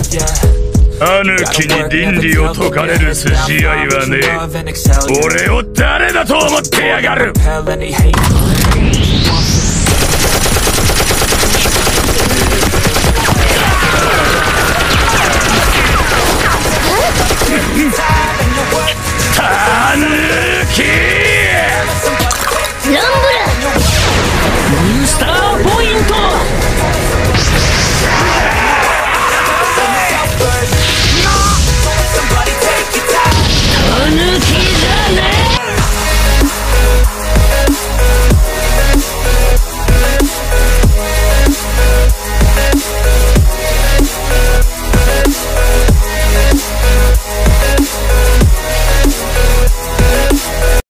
狸に倫理を解かれる筋合いはねえ。俺を誰だと思ってやがる。